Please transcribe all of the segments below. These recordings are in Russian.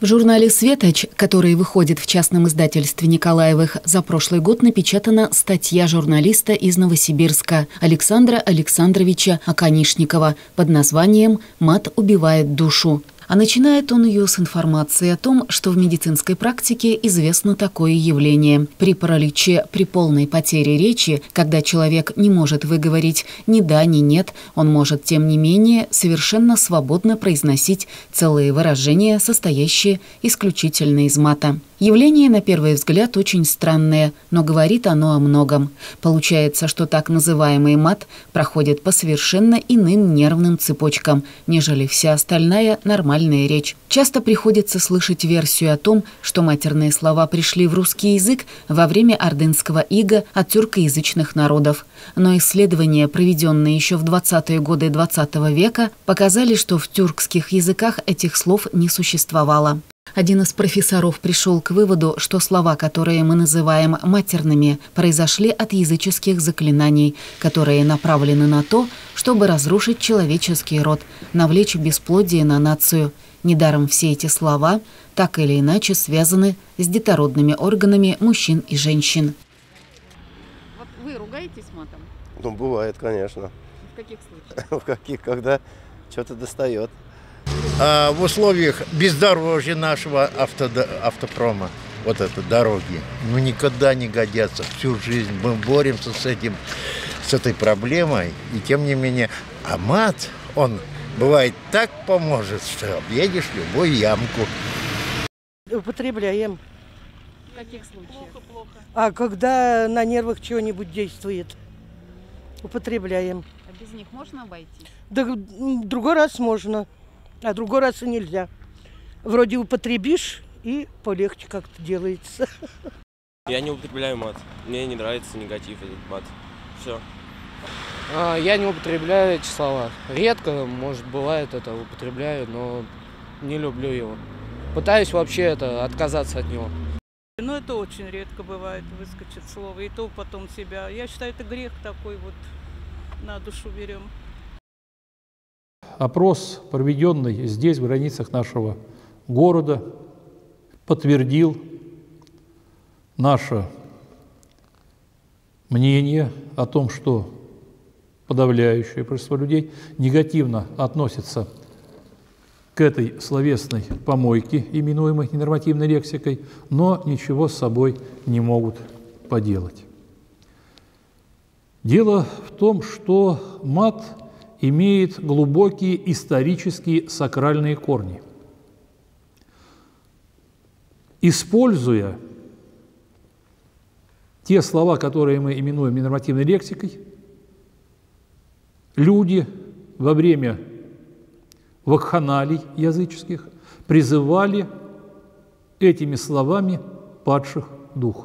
В журнале «Светоч», который выходит в частном издательстве Николаевых, за прошлый год напечатана статья журналиста из Новосибирска Александра Александровича Аканишникова под названием «Мат убивает душу». А начинает он ее с информации о том, что в медицинской практике известно такое явление. При параличе, при полной потере речи, когда человек не может выговорить ни да, ни нет, он может, тем не менее, совершенно свободно произносить целые выражения, состоящие исключительно из мата. Явление, на первый взгляд, очень странное, но говорит оно о многом. Получается, что так называемый мат проходит по совершенно иным нервным цепочкам, нежели вся остальная нормальная речь. Часто приходится слышать версию о том, что матерные слова пришли в русский язык во время ордынского ига от тюркоязычных народов. Но исследования, проведенные еще в 20-е годы XX века, показали, что в тюркских языках этих слов не существовало. Один из профессоров пришел к выводу, что слова, которые мы называем матерными, произошли от языческих заклинаний, которые направлены на то, чтобы разрушить человеческий род, навлечь бесплодие на нацию. Недаром все эти слова так или иначе связаны с детородными органами мужчин и женщин. Вот вы ругаетесь матом? Ну, бывает, конечно. В каких случаях? В каких, когда что-то достает. В условиях бездорожья нашего автопрома, вот это дороги, ну никогда не годятся. Всю жизнь мы боремся с этой проблемой, и тем не менее, а мат, он бывает так поможет, что объедешь любую ямку. Употребляем. В каких случаях? Плохо. А когда на нервах чего-нибудь действует, употребляем. А без них можно обойтись? Да, другой раз можно. А другой раз и нельзя. Вроде употребишь, и полегче как-то делается. Я не употребляю мат. Мне не нравится негатив этот мат. Все. Я не употребляю эти слова. Редко, может, бывает это, употребляю, но не люблю его. Пытаюсь вообще отказаться от него. Но это очень редко бывает, выскочит слово, и то потом себя. Я считаю, это грех такой вот, на душу берем. Опрос, проведенный здесь, в границах нашего города, подтвердил наше мнение о том, что подавляющее большинство людей негативно относится к этой словесной помойке, именуемой ненормативной лексикой, но ничего с собой не могут поделать. Дело в том, что мат имеет глубокие исторические сакральные корни. Используя те слова, которые мы именуем ненормативной лексикой, люди во время вакханалий языческих призывали этими словами падших духов.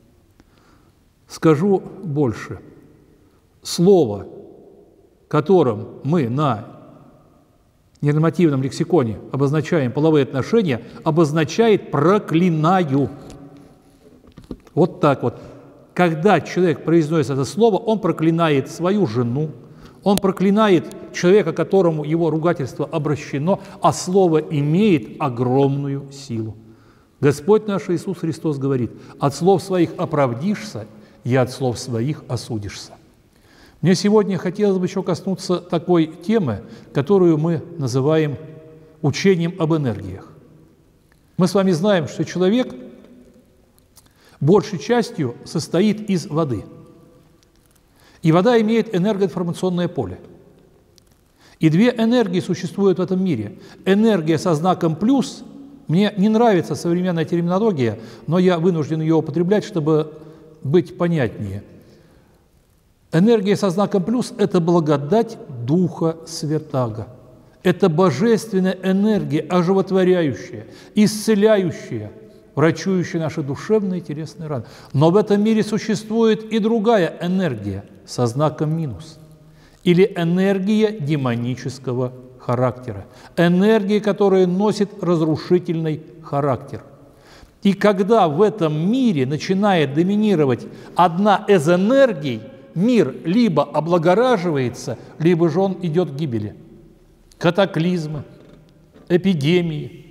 Скажу больше. Слово, которым мы на ненормативном лексиконе обозначаем половые отношения, обозначает «проклинаю». Вот так вот. Когда человек произносит это слово, он проклинает свою жену, он проклинает человека, которому его ругательство обращено, а слово имеет огромную силу. Господь наш Иисус Христос говорит: «От слов своих оправдишься, и от слов своих осудишься». Мне сегодня хотелось бы еще коснуться такой темы, которую мы называем учением об энергиях. Мы с вами знаем, что человек большей частью состоит из воды. И вода имеет энергоинформационное поле. И две энергии существуют в этом мире. Энергия со знаком «плюс», мне не нравится современная терминология, но я вынужден ее употреблять, чтобы быть понятнее. Энергия со знаком «плюс» – это благодать Духа Святаго. Это божественная энергия, оживотворяющая, исцеляющая, врачующая наши душевные и телесные раны. Но в этом мире существует и другая энергия со знаком минус, или энергия демонического характера, энергия, которая носит разрушительный характер. И когда в этом мире начинает доминировать одна из энергий, мир либо облагораживается, либо же он идет к гибели. Катаклизмы, эпидемии,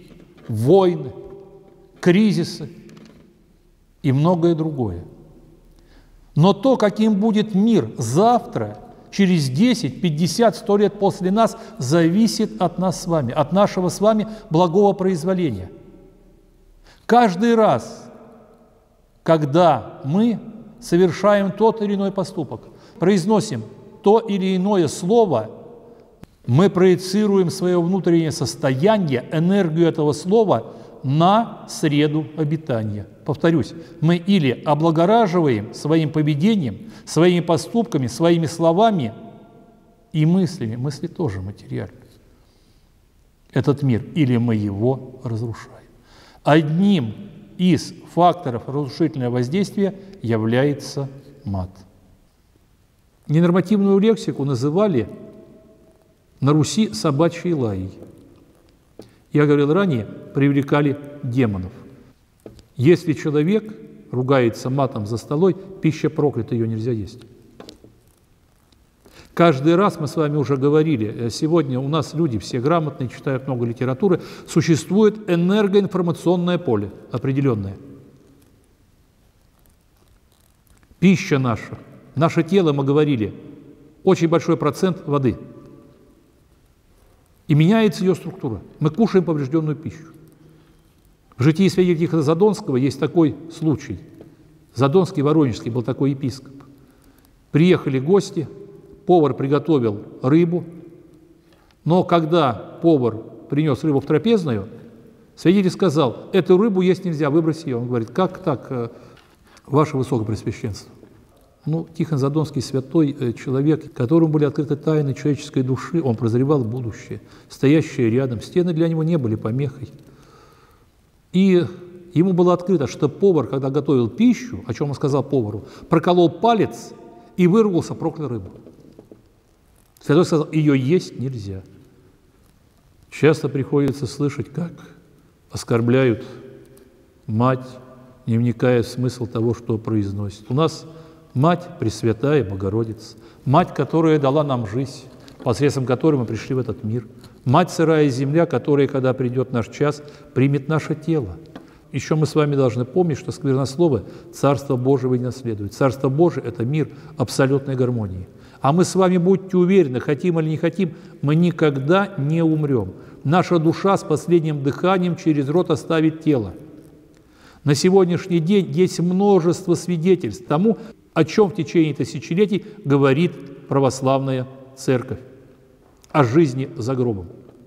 войны, кризисы и многое другое. Но то, каким будет мир завтра, через 10, 50, 100 лет после нас, зависит от нас с вами, от нашего с вами благого произволения. Каждый раз, когда мы совершаем тот или иной поступок, произносим то или иное слово, мы проецируем свое внутреннее состояние, энергию этого слова на среду обитания. Повторюсь, мы или облагораживаем своим поведением, своими поступками, своими словами и мыслями, мысли тоже материальны, этот мир, или мы его разрушаем. Одним из факторов разрушительного воздействия является мат. Ненормативную лексику называли на Руси собачьей лаей. Я говорил ранее, привлекали демонов. Если человек ругается матом за столой, пища проклята, ее нельзя есть. Каждый раз мы с вами уже говорили, сегодня у нас люди все грамотные, читают много литературы, существует энергоинформационное поле определенное. Пища наша, наше тело, мы говорили, очень большой процент воды. И меняется ее структура. Мы кушаем поврежденную пищу. В житии святителя Тихона Задонского есть такой случай. Задонский, Воронежский, был такой епископ. Приехали гости, повар приготовил рыбу, но когда повар принес рыбу в трапезную, святитель сказал: эту рыбу есть нельзя, выбрось ее. Он говорит: как так, ваше высокопреосвященство? Ну, Тихон Задонский святой человек, которому были открыты тайны человеческой души, он прозревал будущее, стоящее рядом. Стены для него не были помехой. И ему было открыто, что повар, когда готовил пищу, о чем он сказал повару, проколол палец и выругался, проклял рыбу. Святой сказал: ее есть нельзя. Часто приходится слышать, как оскорбляют мать, не вникая в смысл того, что произносит. У нас Мать Пресвятая Богородица, Мать, которая дала нам жизнь, посредством которой мы пришли в этот мир, Мать сырая земля, которая, когда придет наш час, примет наше тело. Еще мы с вами должны помнить, что сквернословы Царство Божие не наследуют. Царство Божие – это мир абсолютной гармонии. А мы с вами, будьте уверены, хотим или не хотим, мы никогда не умрем. Наша душа с последним дыханием через рот оставит тело. На сегодняшний день есть множество свидетельств тому, о чем в течение тысячелетий говорит православная церковь, о жизни за гробом.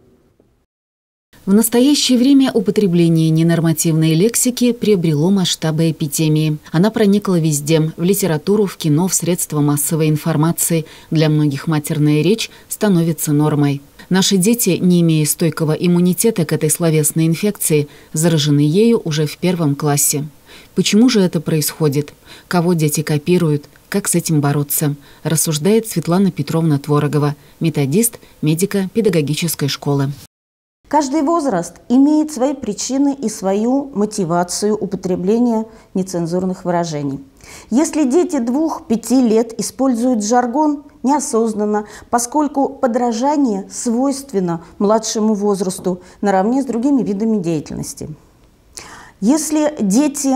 В настоящее время употребление ненормативной лексики приобрело масштабы эпидемии. Она проникла везде – в литературу, в кино, в средства массовой информации. Для многих матерная речь становится нормой. Наши дети, не имея стойкого иммунитета к этой словесной инфекции, заражены ею уже в 1 классе. Почему же это происходит? Кого дети копируют? Как с этим бороться? Рассуждает Светлана Петровна Творогова, методист медико-педагогической школы. Каждый возраст имеет свои причины и свою мотивацию употребления нецензурных выражений. Если дети 2-5 лет используют жаргон неосознанно, поскольку подражание свойственно младшему возрасту наравне с другими видами деятельности. Если дети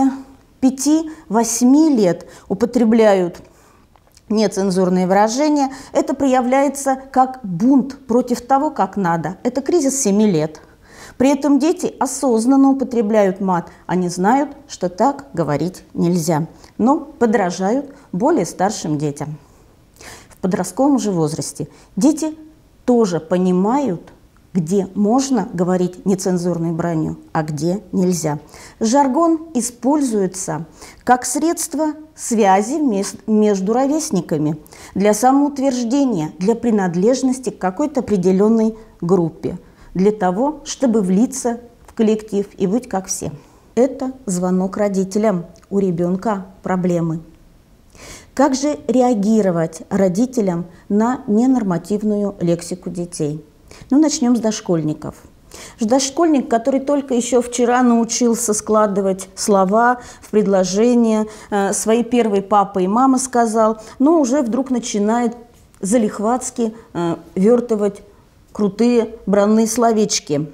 5-8 лет употребляют нецензурные выражения, это проявляется как бунт против того, как надо. Это кризис 7 лет. При этом дети осознанно употребляют мат. Они знают, что так говорить нельзя, но подражают более старшим детям. В подростковом же возрасте дети тоже понимают, где можно говорить нецензурной бранью, а где нельзя. Жаргон используется как средство связи между ровесниками, для самоутверждения, для принадлежности к какой-то определенной группе, для того, чтобы влиться в коллектив и быть как все. Это звонок родителям. У ребенка проблемы. Как же реагировать родителям на ненормативную лексику детей? Ну, начнем с дошкольников. Дошкольник, который только еще вчера научился складывать слова в предложения, свои первые папа и мама сказал, но уже вдруг начинает залихватски вертывать крутые бранные словечки.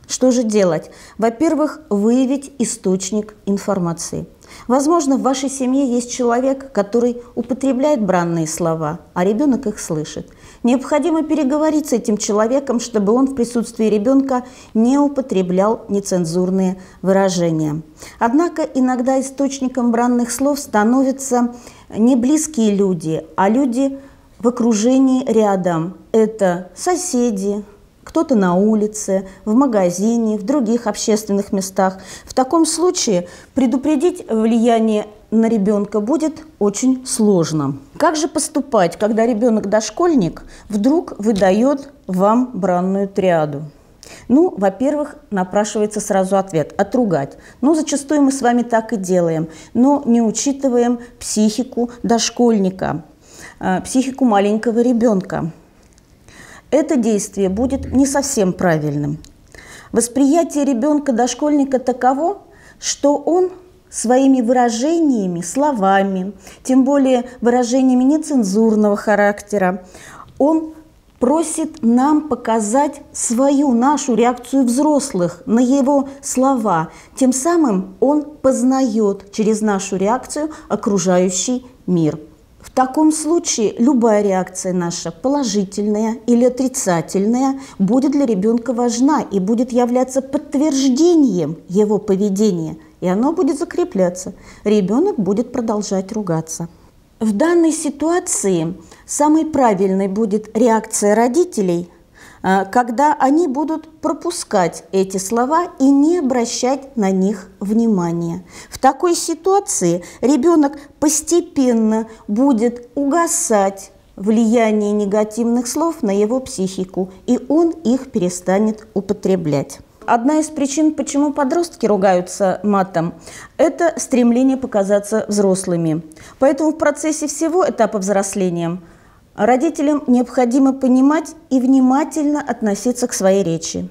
Что же делать? Во-первых, выявить источник информации. Возможно, в вашей семье есть человек, который употребляет бранные слова, а ребенок их слышит. Необходимо переговорить с этим человеком, чтобы он в присутствии ребенка не употреблял нецензурные выражения. Однако иногда источником бранных слов становятся не близкие люди, а люди в окружении рядом. Это соседи, кто-то на улице, в магазине, в других общественных местах. В таком случае предупредить влияние на ребенка будет очень сложно. Как же поступать, когда ребенок-дошкольник вдруг выдает вам бранную триаду? Ну, во-первых, напрашивается сразу ответ – отругать. Ну, зачастую мы с вами так и делаем, но не учитываем психику дошкольника, психику маленького ребенка. Это действие будет не совсем правильным. Восприятие ребенка-дошкольника таково, что он своими выражениями, словами, тем более выражениями нецензурного характера, он просит нам показать нашу реакцию взрослых на его слова. Тем самым он познает через нашу реакцию окружающий мир. В таком случае любая реакция наша, положительная или отрицательная, будет для ребенка важна и будет являться подтверждением его поведения. И оно будет закрепляться. Ребенок будет продолжать ругаться. В данной ситуации самой правильной будет реакция родителей, когда они будут пропускать эти слова и не обращать на них внимания. В такой ситуации ребенок постепенно будет угасать влияние негативных слов на его психику, и он их перестанет употреблять. Одна из причин, почему подростки ругаются матом, это стремление показаться взрослыми. Поэтому в процессе всего этапа взросления родителям необходимо понимать и внимательно относиться к своей речи.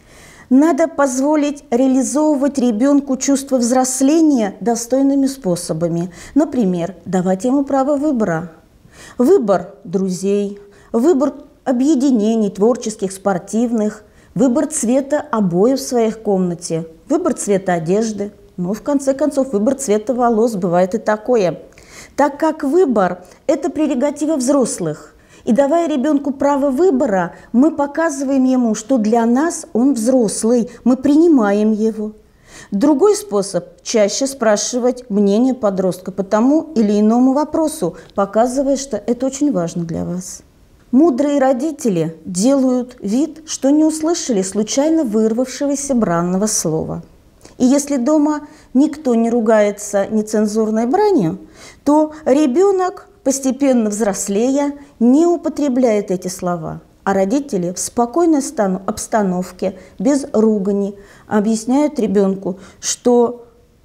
Надо позволить реализовывать ребенку чувство взросления достойными способами. Например, давать ему право выбора. Выбор друзей, выбор объединений творческих, спортивных, выбор цвета обоев в своей комнате, выбор цвета одежды, ну, в конце концов, выбор цвета волос, бывает и такое. Так как выбор – это прерогатива взрослых. И давая ребенку право выбора, мы показываем ему, что для нас он взрослый, мы принимаем его. Другой способ – чаще спрашивать мнение подростка по тому или иному вопросу, показывая, что это очень важно для вас. Мудрые родители делают вид, что не услышали случайно вырвавшегося бранного слова. И если дома никто не ругается нецензурной бранью, то ребенок, постепенно взрослея, не употребляет эти слова. А родители в спокойной обстановке, без ругани, объясняют ребенку, что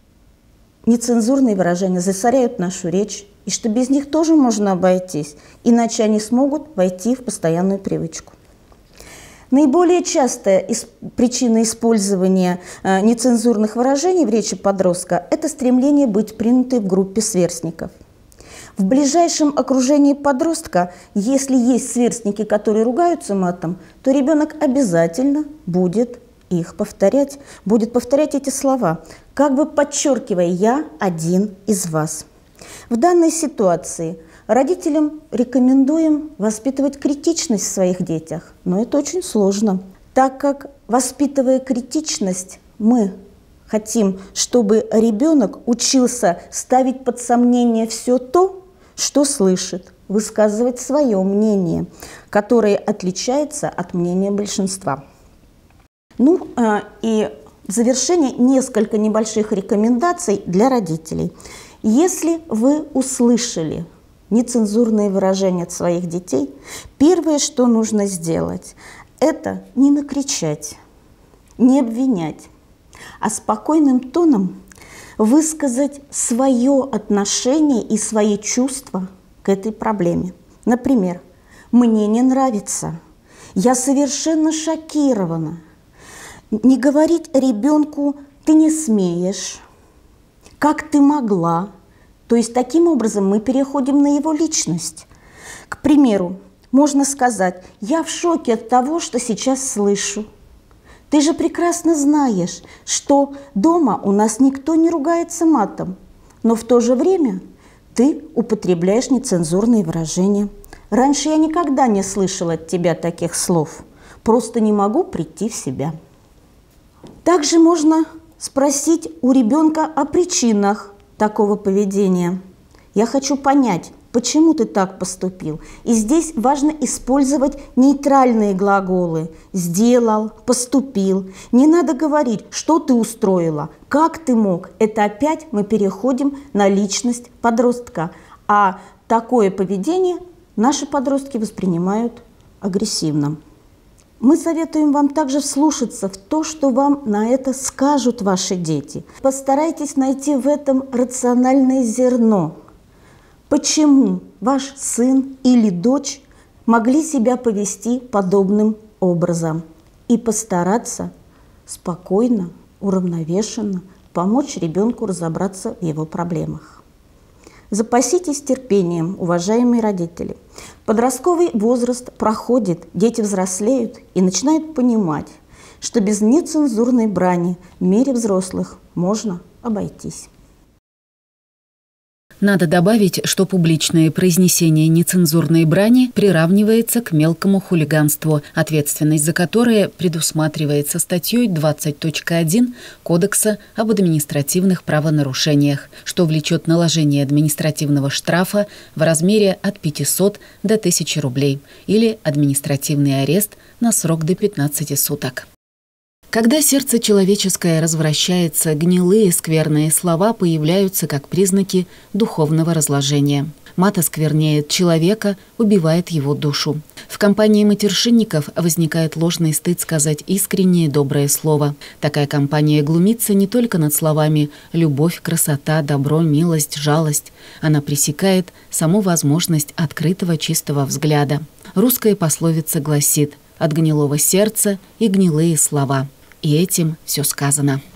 нецензурные выражения засоряют нашу речь, и что без них тоже можно обойтись, иначе они смогут войти в постоянную привычку. Наиболее частая причина использования нецензурных выражений в речи подростка – это стремление быть принятым в группе сверстников. В ближайшем окружении подростка, если есть сверстники, которые ругаются матом, то ребенок обязательно будет их повторять, будет повторять эти слова, как бы подчеркивая «я один из вас». В данной ситуации родителям рекомендуем воспитывать критичность в своих детях, но это очень сложно, так как, воспитывая критичность, мы хотим, чтобы ребенок учился ставить под сомнение все то, что слышит, высказывать свое мнение, которое отличается от мнения большинства. Ну и в завершение несколько небольших рекомендаций для родителей. Если вы услышали нецензурные выражения от своих детей, первое, что нужно сделать, это не накричать, не обвинять, а спокойным тоном высказать свое отношение и свои чувства к этой проблеме. Например, «Мне не нравится», «Я совершенно шокирована». Не говорить ребенку «ты не смеешь», «как ты могла». То есть таким образом мы переходим на его личность. К примеру, можно сказать «я в шоке от того, что сейчас слышу». Ты же прекрасно знаешь, что дома у нас никто не ругается матом, но в то же время ты употребляешь нецензурные выражения. Раньше я никогда не слышала от тебя таких слов. Просто не могу прийти в себя. Также можно спросить у ребенка о причинах такого поведения. Я хочу понять, почему ты так поступил. И здесь важно использовать нейтральные глаголы. Сделал, поступил. Не надо говорить, что ты устроила, как ты мог. Это опять мы переходим на личность подростка. А такое поведение наши подростки воспринимают агрессивно. Мы советуем вам также вслушаться в то, что вам на это скажут ваши дети. Постарайтесь найти в этом рациональное зерно. Почему ваш сын или дочь могли себя повести подобным образом? И постараться спокойно, уравновешенно помочь ребенку разобраться в его проблемах. Запаситесь терпением, уважаемые родители. Подростковый возраст проходит, дети взрослеют и начинают понимать, что без нецензурной брани в мире взрослых можно обойтись. Надо добавить, что публичное произнесение нецензурной брани приравнивается к мелкому хулиганству, ответственность за которое предусматривается статьей 20.1 Кодекса об административных правонарушениях, что влечет наложение административного штрафа в размере от 500 до 1000 рублей или административный арест на срок до 15 суток. Когда сердце человеческое развращается, гнилые скверные слова появляются как признаки духовного разложения. Мат оскверняет человека, убивает его душу. В компании матершинников возникает ложный стыд сказать искреннее доброе слово. Такая компания глумится не только над словами «любовь», «красота», «добро», «милость», «жалость». Она пресекает саму возможность открытого чистого взгляда. Русская пословица гласит: «От гнилого сердца и гнилые слова». И этим все сказано.